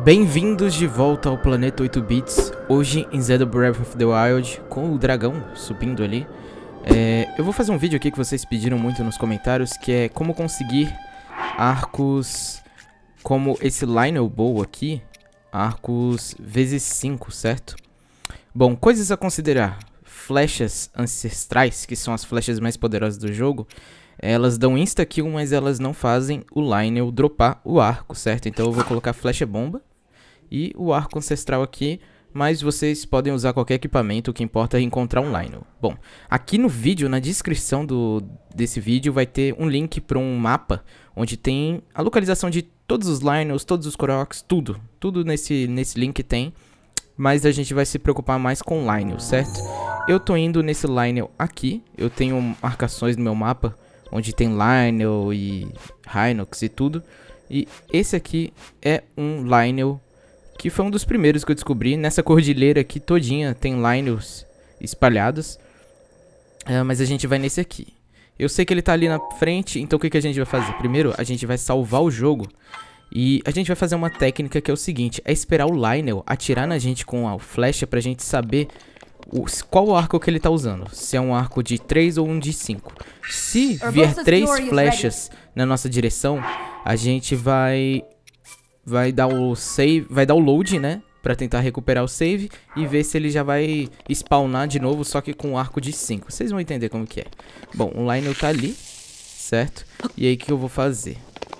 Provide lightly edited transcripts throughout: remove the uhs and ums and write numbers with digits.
Bem-vindos de volta ao Planeta 8 Bits, hoje em Zelda Breath of the Wild, com o dragão subindo ali. Eu vou fazer um vídeo aqui que vocês pediram muito nos comentários, que é como conseguir arcos como esse Lionel Bow aqui, arcos vezes 5, certo? Bom, coisas a considerar: flechas ancestrais, que são as flechas mais poderosas do jogo. Elas dão insta-kill, mas elas não fazem o Lionel dropar o arco, certo? Então eu vou colocar flecha bomba e o arco ancestral aqui, mas vocês podem usar qualquer equipamento, o que importa é encontrar um Lionel. Bom, aqui no vídeo, na descrição desse vídeo, vai ter um link para um mapa, onde tem a localização de todos os Lionels, todos os Koroks, tudo. Tudo nesse link tem, mas a gente vai se preocupar mais com o Lionel, certo? Eu tô indo nesse Lionel aqui, eu tenho marcações no meu mapa, onde tem Lionel e Hinox e tudo. E esse aqui é um Lionel que foi um dos primeiros que eu descobri. Nessa cordilheira aqui todinha tem Lionels espalhados. Mas a gente vai nesse aqui. Eu sei que ele tá ali na frente, então o que a gente vai fazer? Primeiro a gente vai salvar o jogo. E a gente vai fazer uma técnica que é o seguinte: é esperar o Lionel atirar na gente com a flecha pra gente saber qual arco que ele tá usando, se é um arco de 3 ou um de 5. Se vier 3 flechas na nossa direção, a gente vai dar o save, vai dar o load, né, pra tentar recuperar o save e ver se ele já vai spawnar de novo, só que com um arco de 5. Vocês vão entender como que é. Bom, o Lionel tá ali, certo? E aí o que eu vou fazer?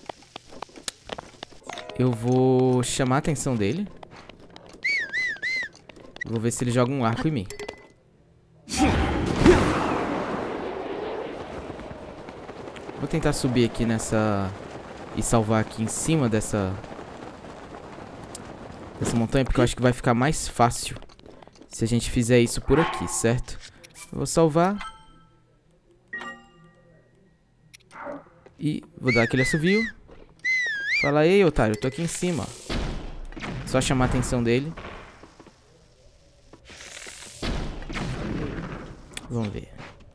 Eu vou chamar a atenção dele. Vou ver se ele joga um arco em mim. Vou tentar subir aqui nessa e salvar aqui em cima dessa montanha, porque eu acho que vai ficar mais fácil se a gente fizer isso por aqui, certo? Eu vou salvar e vou dar aquele assovio. Fala: ei, otário, eu tô aqui em cima. Só chamar a atenção dele. Vamos ver.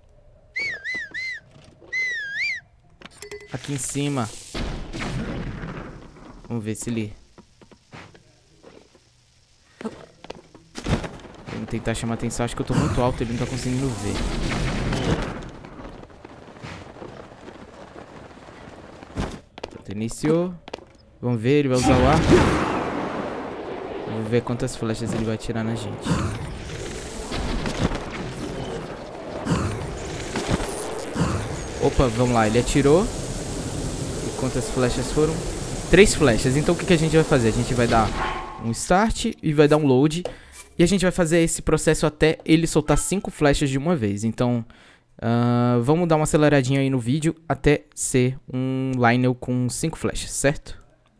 Aqui em cima. Vamos ver se ele... Vamos tentar chamar atenção. Acho que eu tô muito alto, ele não tá conseguindo ver. Pronto, iniciou. Vamos ver, ele vai usar o arco. Vamos ver quantas flechas ele vai atirar na gente. Opa, vamos lá, ele atirou. E quantas flechas foram? 3 flechas, então o que a gente vai fazer? A gente vai dar um start e vai dar um load. E a gente vai fazer esse processo até ele soltar 5 flechas de uma vez. Então, vamos dar uma aceleradinha aí no vídeo até ser um Lionel com 5 flechas, certo?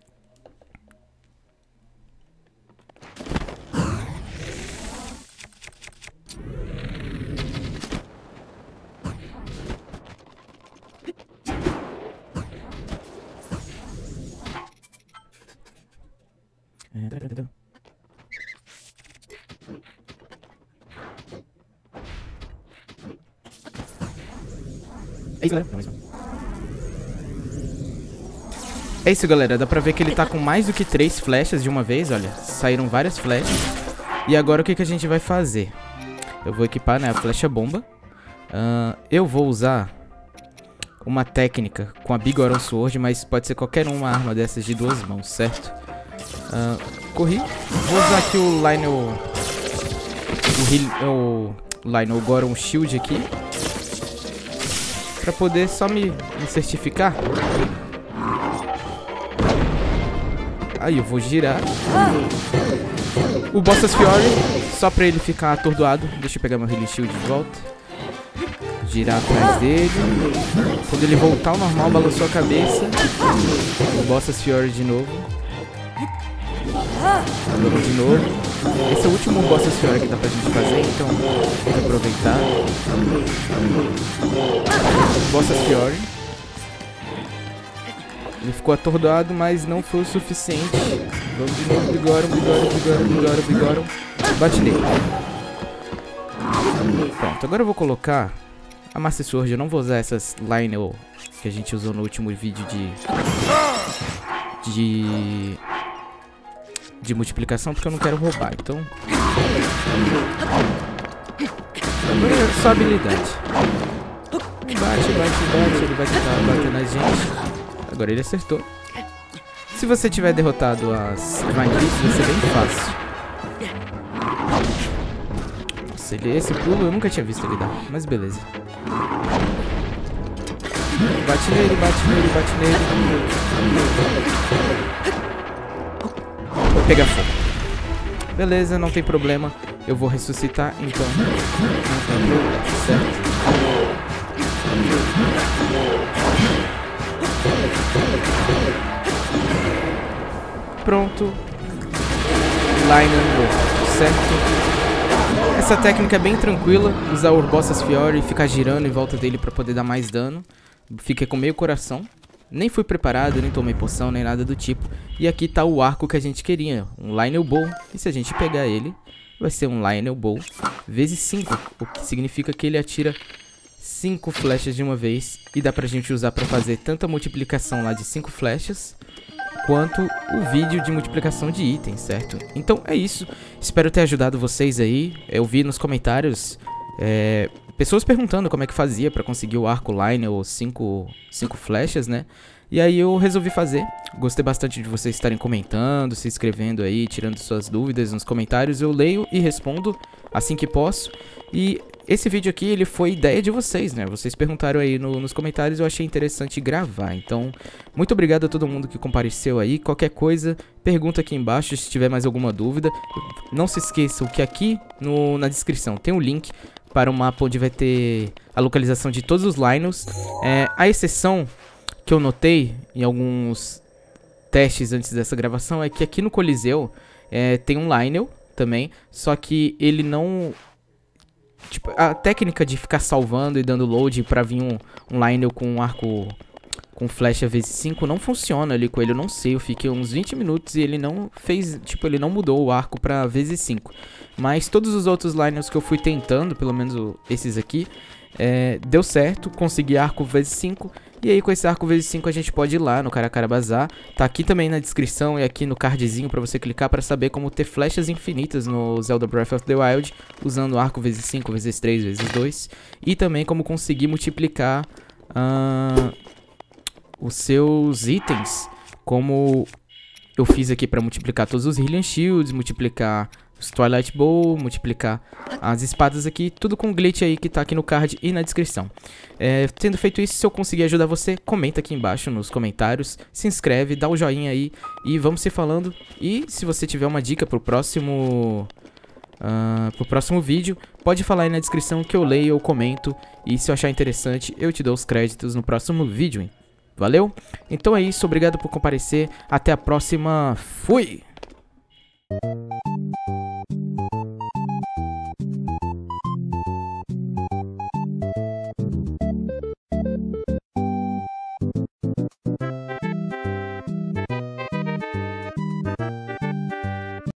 É isso, galera. É isso, galera. Dá pra ver que ele tá com mais do que 3 flechas de uma vez, olha. Saíram várias flechas. E agora o que a gente vai fazer? Eu vou equipar, né, a flecha bomba. Eu vou usar uma técnica com a Biggoron Sword, mas pode ser qualquer uma arma dessas de 2 mãos, certo? Corri. Vou usar aqui o Lionel Goron Shield aqui, pra poder só me certificar. Aí eu vou girar o Bossas Fury, só pra ele ficar atordoado. Deixa eu pegar meu Healing Shield de volta. Girar atrás dele. Quando ele voltar ao normal, balançou a cabeça. O Bossas Fury de novo. De novo. Esse é o último Bossas Fury que dá pra gente fazer, então vamos aproveitar. Bossas Fury. Ele ficou atordoado, mas não foi o suficiente. Vamos de novo, Biggoron. Bate nele. Pronto, agora eu vou colocar a Master Sword. Eu não vou usar essas Lionel que a gente usou no último vídeo de de multiplicação, porque eu não quero roubar. Então, agora é só habilidade. Bate, ele vai tentar bater na gente. Agora ele acertou. Se você tiver derrotado as Grind Beats, vai ser bem fácil. Nossa, esse pulo eu nunca tinha visto ele dar, mas beleza. Bate nele. Vou pegar fogo. Beleza, não tem problema. Eu vou ressuscitar, então. Não tem problema, certo? Pronto. Liner morto, certo? Essa técnica é bem tranquila. Usar o Urbossas Fiora e ficar girando em volta dele pra poder dar mais dano. Fiquei com meio coração. Nem fui preparado, nem tomei poção, nem nada do tipo. E aqui tá o arco que a gente queria. Um Lionel Bow. E se a gente pegar ele, vai ser um Lionel Bow vezes 5. O que significa que ele atira 5 flechas de uma vez. E dá pra gente usar pra fazer tanta multiplicação lá de 5 flechas, quanto o vídeo de multiplicação de itens, certo? Então é isso. Espero ter ajudado vocês aí. Eu vi nos comentários pessoas perguntando como é que fazia pra conseguir o arco Lionel 5 flechas, né? E aí eu resolvi fazer. Gostei bastante de vocês estarem comentando, se inscrevendo aí, tirando suas dúvidas nos comentários. Eu leio e respondo assim que posso. E esse vídeo aqui, ele foi ideia de vocês, né? Vocês perguntaram aí nos comentários, eu achei interessante gravar. Então, muito obrigado a todo mundo que compareceu aí. Qualquer coisa, pergunta aqui embaixo se tiver mais alguma dúvida. Não se esqueçam que aqui na descrição tem um link para o mapa onde vai ter a localização de todos os Lionels. A exceção que eu notei em alguns testes antes dessa gravação é que aqui no Coliseu tem um Lionel também, só que ele não... Tipo, a técnica de ficar salvando e dando load pra vir um Lionel com um arco com flecha vezes 5 não funciona ali com ele, eu não sei. Eu fiquei uns 20 minutos e ele não fez, tipo, ele não mudou o arco pra vezes 5. Mas todos os outros Lionels que eu fui tentando, pelo menos esses aqui, deu certo, consegui arco vezes 5. E aí com esse arco vezes 5 a gente pode ir lá no Caracara Bazar. Tá aqui também na descrição e aqui no cardzinho pra você clicar pra saber como ter flechas infinitas no Zelda Breath of the Wild, usando arco vezes 5, vezes 3, vezes 2. E também como conseguir multiplicar os seus itens, como eu fiz aqui pra multiplicar todos os Hylian Shields, multiplicar os Twilight Bow, multiplicar as espadas aqui, tudo com glitch aí que tá aqui no card e na descrição. Tendo feito isso, se eu conseguir ajudar você, comenta aqui embaixo nos comentários, se inscreve, dá o joinha aí e vamos se falando. E se você tiver uma dica pro próximo vídeo, pode falar aí na descrição que eu leio ou comento. E se eu achar interessante, eu te dou os créditos no próximo vídeo, hein? Valeu? Então é isso, obrigado por comparecer, até a próxima, fui!